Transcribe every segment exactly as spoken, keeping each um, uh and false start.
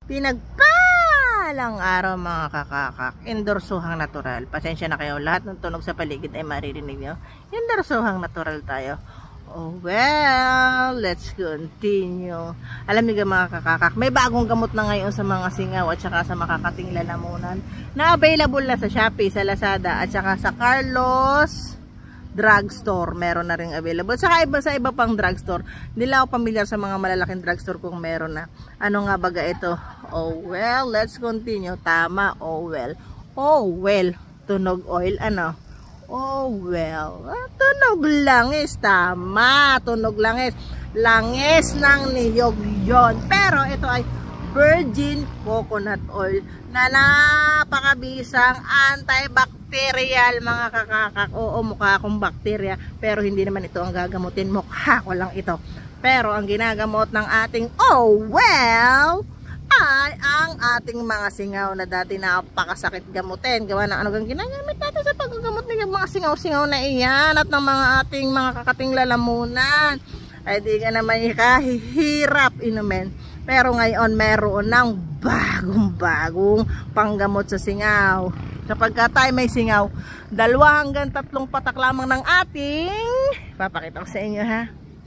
Pinagpalang araw mga kakakak, endorsohang natural. Pasensya na kayo, lahat ng tunog sa paligid ay maririnig nyo. Endorsohang natural tayo. Oh well, let's continue. Alam niyo mga kakakak, may bagong gamot na ngayon sa mga singaw at saka sa makakating lalamunan na available na sa Shopee, sa Lazada at saka sa Carlos drugstore. Meron na rin available. Saka iba sa iba pang drugstore. Hindi lang ako pamilyar sa mga malalaking drugstore kung meron na. Ano nga baga ito? Oh well, let's continue. Tama, oh well. Oh well, tunog oil, ano? Oh well, ah, tunog langis. Tama, tunog langis. Langis ng niyog yon. Pero ito ay virgin coconut oil na napakabisang antibacterial mga kakakak. Oo, mukha akong bakterya, pero hindi naman ito ang gagamutin. Mukha ko lang ito. Pero ang ginagamot ng ating oh well ay ang ating mga singaw na dati napakasakit gamutin. Gawa ng ano gang ginagamit natin sa paggagamot ng mga singaw-singaw na iyan at ng mga ating mga kakating lalamunan. Ay di ka naman kahihirap inumin. Pero ngayon meron ng bagong-bagong panggamot sa singaw. Kapag tayo may singaw, dalawa hanggang tatlong patak lamang ng ating, papakita ko sa inyo ha.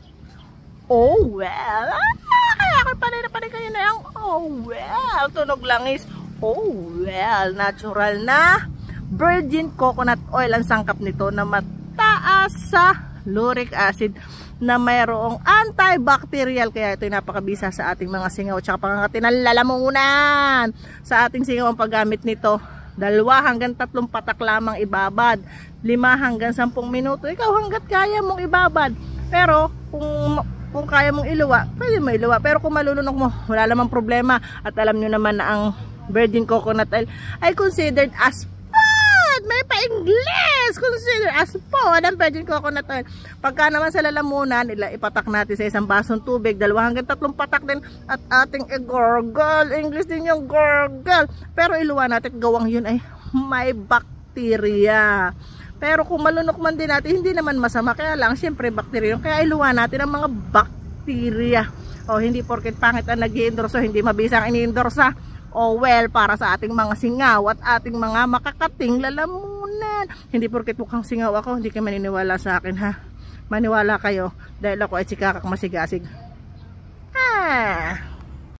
Oh well, ah, kaya ako panay na panay kayo na yung oh well, tunog langis. Oh well, natural na virgin coconut oil ang sangkap nito na mataas sa uric acid na mayroong antibacterial, kaya ito ay napakabisa sa ating mga singaw at saka pangangati ng lalamunan. Sa ating singaw ang paggamit nito, dalawa hanggang tatlong patak lamang ibabad, lima hanggang sampung minuto, ikaw hanggat kaya mong ibabad. Pero kung kung kaya mong iluwa, pwede mo iluwa, pero kung malulunok mo, wala namang problema. At alam nyo naman na ang virgin coconut oil ay considered as may pa-English, consider as po ang virgin coconut oil. Pagka naman sa lalamunan, ila ipatak natin sa isang basong tubig, dalawa hanggang tatlong patak din at ating i-gargle. English din yung gargle. Pero iluwa natin, gawang yun ay may bakterya. Pero kung malunok man din natin, hindi naman masama. Kaya lang, syempre bakterya yun. Kaya iluwa natin ang mga bakterya. O hindi porket pangit ang nag-i-endorso, hindi mabisang ini-endorsa. Oh well, para sa ating mga singaw at ating mga makakating lalamunan. Hindi porket mukhang singaw ako, hindi kayo maniniwala sa akin ha. Maniwala kayo dahil ako ay sikakak masigasig. Ah.